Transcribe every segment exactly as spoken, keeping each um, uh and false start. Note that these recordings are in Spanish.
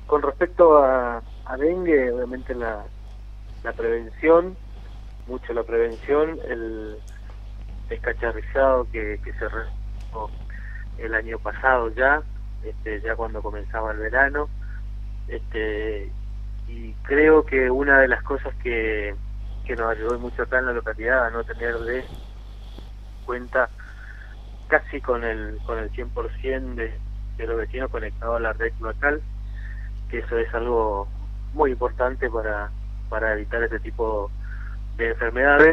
con respecto a, a dengue, obviamente la, la prevención, mucho la prevención, el descacharrizado que, que se realizó el año pasado ya, este, ya cuando comenzaba el verano, este, y creo que una de las cosas que, que nos ayudó mucho acá en la localidad a no tener de cuenta casi con el con el cien por ciento de, de los vecinos conectados a la red local, que eso es algo muy importante para para evitar este tipo de enfermedades,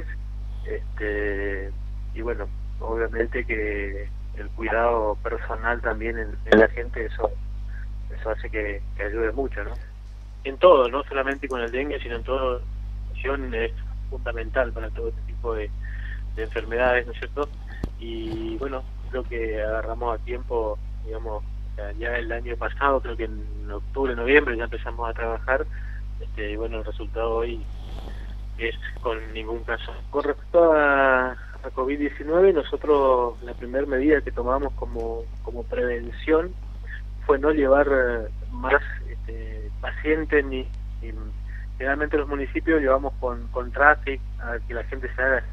este y bueno, obviamente que el cuidado personal también en, en la gente, eso eso hace que, que ayude mucho, ¿no? En todo, no solamente con el dengue, sino en todo, es fundamental para todo este tipo de, de enfermedades, ¿no es cierto? Y bueno, creo que agarramos a tiempo, digamos, ya el año pasado, creo que en octubre, noviembre ya empezamos a trabajar, este, y bueno, el resultado hoy es con ningún caso. Con respecto a, a COVID diecinueve, nosotros la primera medida que tomamos como, como prevención fue no llevar más este, pacientes, ni, ni generalmente los municipios llevamos con, con tráfico a que la gente se haga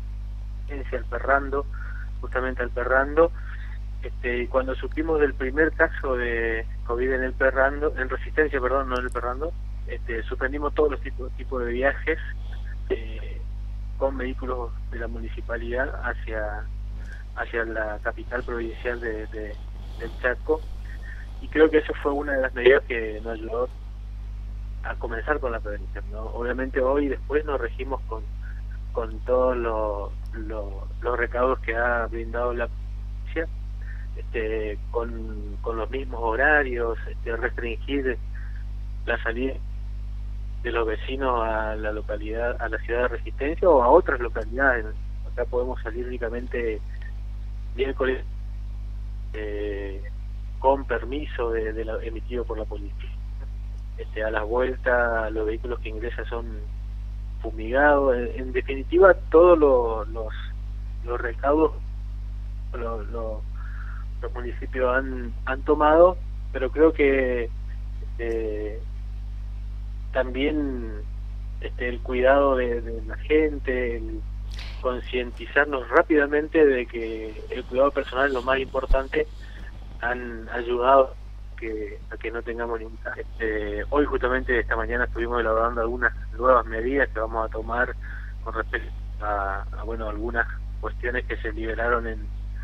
al perrando, justamente al perrando, este, y cuando supimos del primer caso de COVID en el perrando, en Resistencia, perdón, no en el perrando, este, suspendimos todos los tipos, tipos de viajes eh, con vehículos de la municipalidad hacia hacia la capital provincial de, de, del Chaco, y creo que eso fue una de las medidas que nos ayudó a comenzar con la prevención, ¿no? Obviamente hoy después nos regimos con con todos los lo, los recaudos que ha brindado la policía, este, con, con los mismos horarios, este, restringir la salida de los vecinos a la localidad, a la ciudad de Resistencia o a otras localidades. Acá podemos salir únicamente miércoles eh, con permiso de, de la, emitido por la policía. Este, a las vueltas los vehículos que ingresan son fumigados. En, en definitiva, todos lo, los los recaudos lo, lo, los municipios han han tomado, pero creo que eh, también este el cuidado de, de la gente, el concientizarnos rápidamente de que el cuidado personal es lo más importante, han ayudado que, a que no tengamos ningún caso. Este, hoy justamente esta mañana estuvimos elaborando algunas nuevas medidas que vamos a tomar con respecto a, a bueno, algunas cuestiones que se liberaron en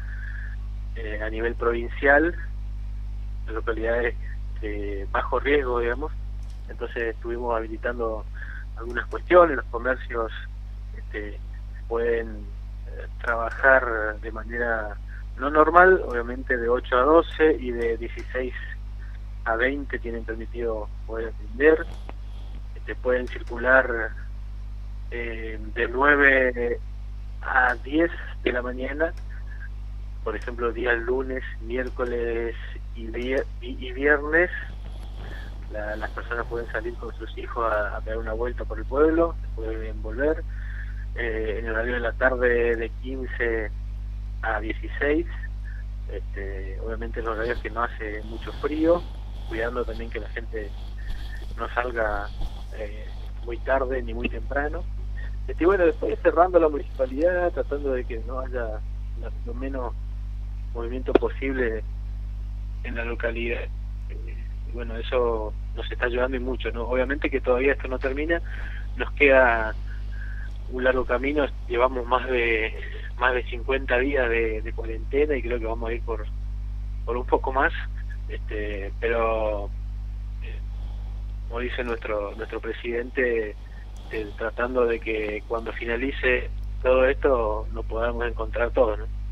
eh, a nivel provincial, en localidades de bajo riesgo, digamos. Entonces estuvimos habilitando algunas cuestiones, los comercios este, pueden eh, trabajar de manera no normal, obviamente de ocho a doce, y de dieciséis a veinte tienen permitido poder atender. Este, pueden circular eh, de nueve a diez de la mañana, por ejemplo, días lunes, miércoles y, vier y viernes. La, las personas pueden salir con sus hijos a, a dar una vuelta por el pueblo, pueden volver. Eh, en el horario de la tarde de quince a dieciséis, este, obviamente en los horarios que no hace mucho frío, cuidando también que la gente no salga eh, muy tarde ni muy temprano. Este, y bueno, después cerrando la municipalidad, tratando de que no haya la, lo menos movimiento posible en la localidad. Eh, y bueno, eso nos está ayudando y mucho, ¿no? Obviamente que todavía esto no termina, nos queda un largo camino, llevamos más de más de cincuenta días de, de cuarentena, y creo que vamos a ir por por un poco más, este, pero eh, como dice nuestro nuestro presidente, eh, tratando de que cuando finalice todo esto nos podamos encontrar todos, ¿no?